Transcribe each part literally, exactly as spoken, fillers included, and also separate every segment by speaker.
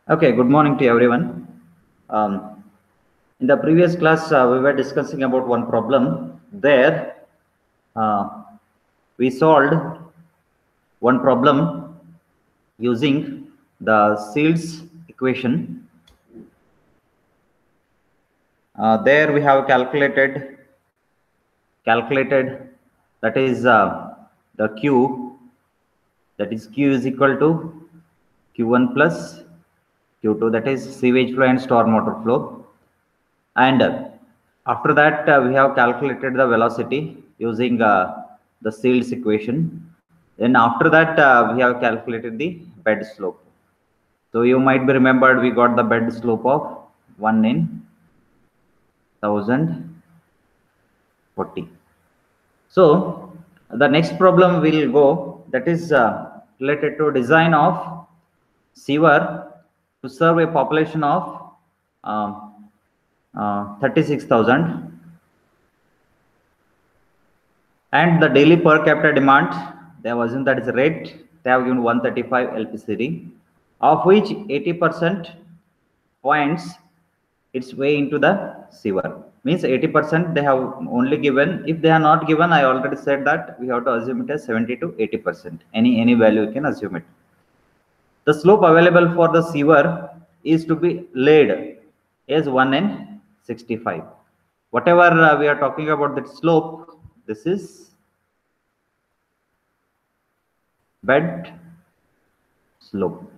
Speaker 1: Okay, good morning to everyone. Um, in the previous class, uh, we were discussing about one problem. There, uh, we solved one problem using the Shields equation. Uh, there, we have calculated calculated that is uh, the Q, that is Q is equal to Q one plus Q two, that is sewage flow and storm water flow. And uh, after that, uh, we have calculated the velocity using uh, the Shields equation. Then after that, uh, we have calculated the bed slope. So you might be remembered, we got the bed slope of one in one thousand forty. So the next problem will go, that is uh, related to design of sewer to serve a population of um, uh, thirty-six thousand, and the daily per capita demand they have assumed that is rate, they have given one thirty-five L P C D, of which eighty percent points its way into the sewer. Means eighty percent they have only given. If they are not given, I already said that we have to assume it as seventy to eighty percent. Any any value you can assume it. The slope available for the sewer is to be laid as one in sixty-five. Whatever uh, we are talking about that slope, this is bed slope.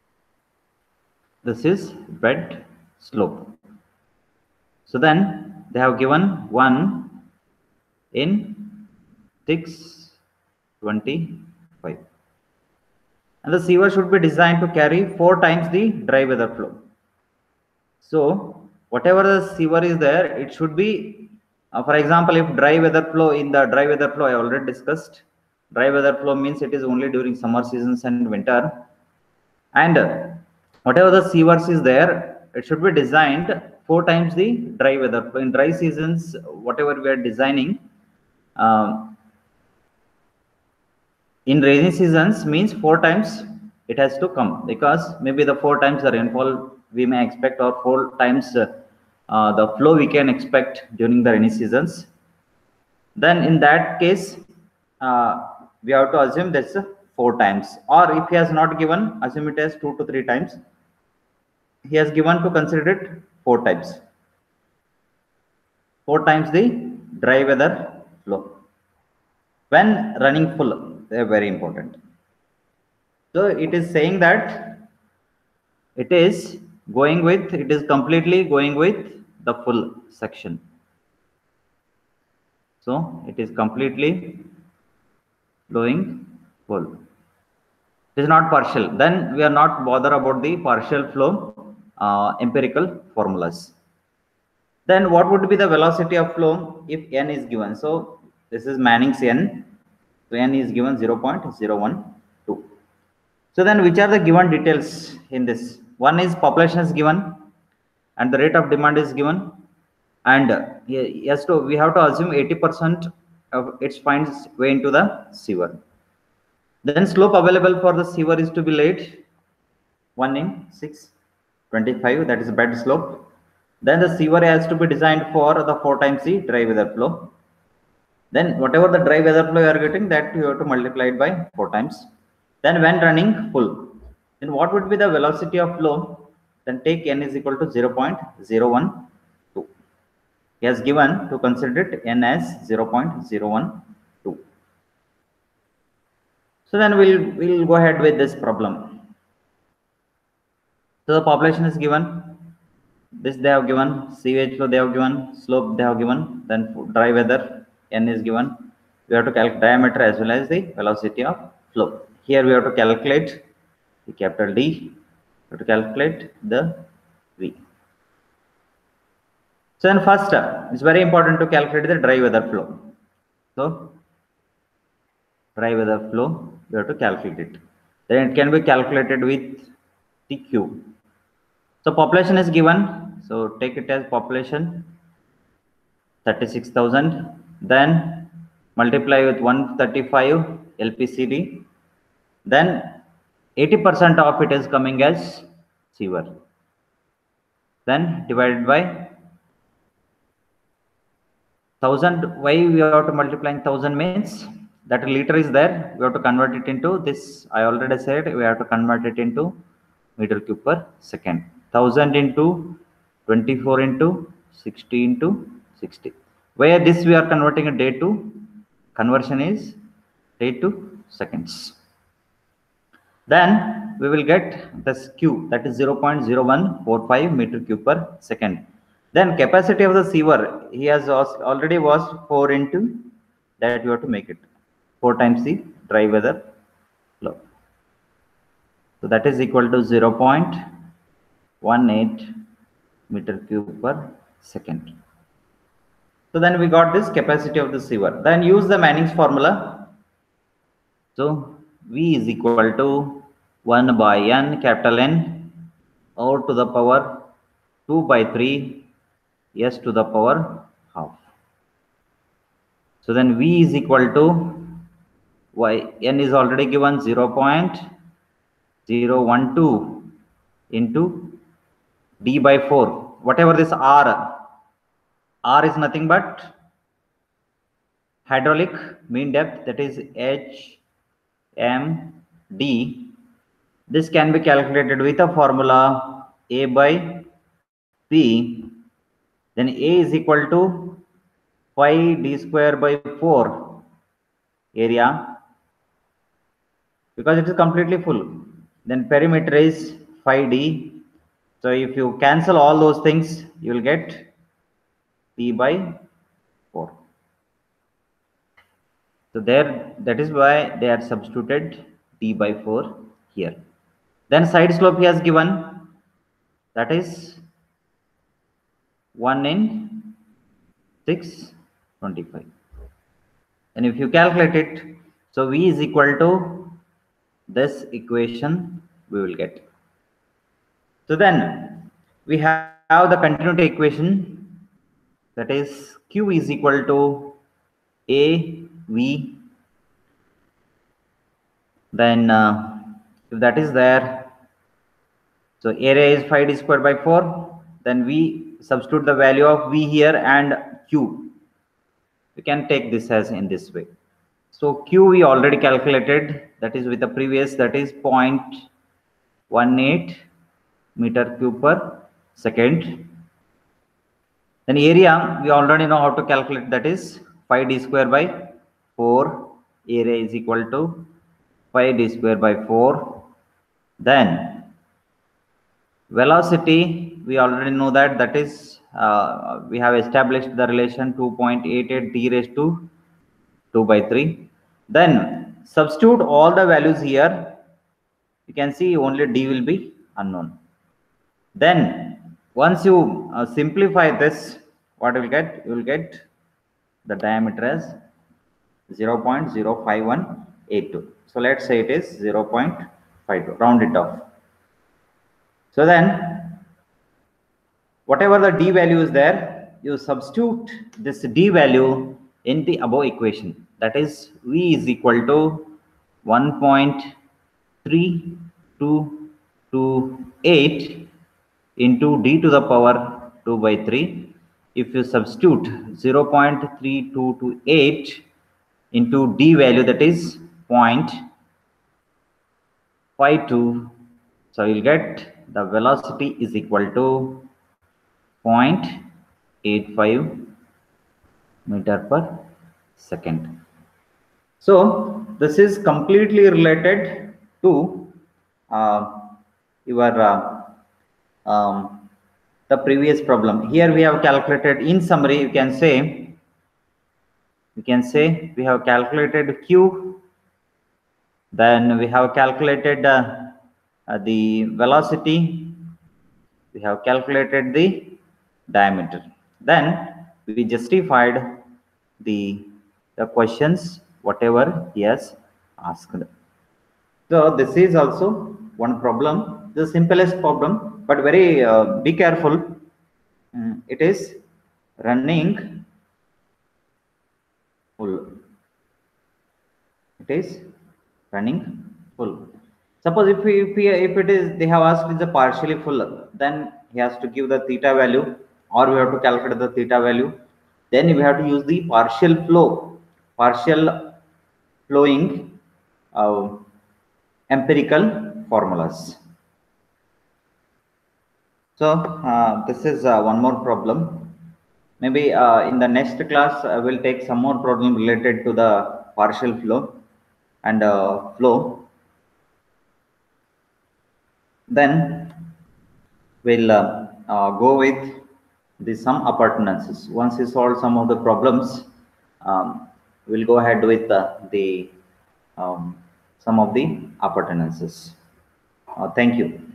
Speaker 1: This is bed slope. So then they have given one in six twenty-five. And the sewer should be designed to carry four times the dry weather flow. So whatever the sewer is there, it should be, uh, for example, if dry weather flow, in the dry weather flow I already discussed, dry weather flow means it is only during summer seasons and winter. And uh, whatever the sewers is there, it should be designed four times the dry weather flow. In dry seasons, whatever we are designing, um, in rainy seasons means four times it has to come, because maybe the four times the rainfall we may expect, or four times uh, uh, the flow we can expect during the rainy seasons. Then in that case, uh, we have to assume that's uh, four times, or if he has not given, assume it as two to three times. He has given to consider it four times. Four times the dry weather flow. When running full, they are very important. So it is saying that it is going with, it is completely going with the full section. So it is completely flowing full. It is not partial. Then we are not bother about the partial flow uh, empirical formulas. Then what would be the velocity of flow if n is given? So this is Manning's n. So n is given zero point zero one two. So then which are the given details in this? One is population is given and the rate of demand is given, and uh, yes, so we have to assume eighty percent of its finds way into the sewer. Then slope available for the sewer is to be laid one in six twenty-five, that is bed slope. Then the sewer has to be designed for the four times the dry weather flow. Then whatever the dry weather flow you are getting, that you have to multiply it by four times. Then when running full, then what would be the velocity of flow? Then take n is equal to zero point zero one two. He has given to consider it n as zero point zero one two. So then we'll we'll go ahead with this problem. So the population is given. This they have given, sewage flow they have given, slope they have given, then dry weather n is given. We have to calculate diameter as well as the velocity of flow. Here we have to calculate the capital D, we have to calculate the V. So then first, uh, it's very important to calculate the dry weather flow. So dry weather flow, we have to calculate it. Then it can be calculated with T Q. So population is given, so take it as population thirty-six thousand, then multiply with one thirty-five L P C D, then eighty percent of it is coming as fever. Then divided by one thousand. Why we have to multiply one thousand means that liter is there. We have to convert it into this. I already said we have to convert it into meter cube per second. one thousand into twenty-four into sixty into sixty. Where this we are converting a day to, conversion is day to seconds. Then we will get this Q, that is zero point zero one four five meter cube per second. Then capacity of the sieve, he has already was four into that you have to make it four times the dry weather flow. So that is equal to zero point one eight meter cube per second. So then we got this capacity of the sieve. Then use the Manning's formula. So V is equal to one by N capital N O to the power two by three S to the power half. So then V is equal to Y, N is already given zero point zero one two into D by four. Whatever this R, R is nothing but hydraulic mean depth, that is H M D. This can be calculated with a formula A by P. Then A is equal to pi d square by four area, because it is completely full. Then perimeter is pi d. So if you cancel all those things, you will get P by four. So there, that is why they are substituted D by four here. Then side slope he has given, that is one in six twenty-five. And if you calculate it, so V is equal to this equation we will get. So then we have the continuity equation, that is Q is equal to A V. Then uh, if that is there, so area is five d square by four. Then we substitute the value of V here and Q. We can take this as in this way. So Q we already calculated, that is with the previous, that is zero point one eight meter cube per second. Then area we already know how to calculate, that is five d square by four. Area is equal to five d square by four. Then velocity we already know that, that is uh, we have established the relation two point eight eight d raised to two by three. Then substitute all the values here. You can see only d will be unknown. Then once you uh, simplify this, what you will get? You will get the diameter as zero point zero five one eight two. So let's say it is zero point five two, round it off. So then whatever the d value is there, you substitute this d value in the above equation, that is V is equal to one point three two two eight into d to the power two by three. If you substitute zero point three two two eight into d value, that is zero point five two, so you'll get the velocity is equal to zero point eight five meter per second. So this is completely related to uh, your uh, um, the previous problem. Here we have calculated, in summary you can say, you can say we have calculated Q, then we have calculated uh, uh, the velocity, we have calculated the diameter, then we justified the the questions whatever he has asked. So this is also one problem, the simplest problem, but very uh, be careful. Um, it is running full. It is running full. Suppose if we, if, we, if it is, they have asked is a partially full, then he has to give the theta value, or we have to calculate the theta value. Then we have to use the partial flow, partial flowing uh, empirical formulas. So uh, this is uh, one more problem. Maybe uh, in the next class I will take some more problem related to the partial flow and uh, flow. Then we'll uh, uh, go with the sum appurtenances. Once we solve some of the problems, um, we'll go ahead with uh, the um, some of the appurtenances. Uh, thank you.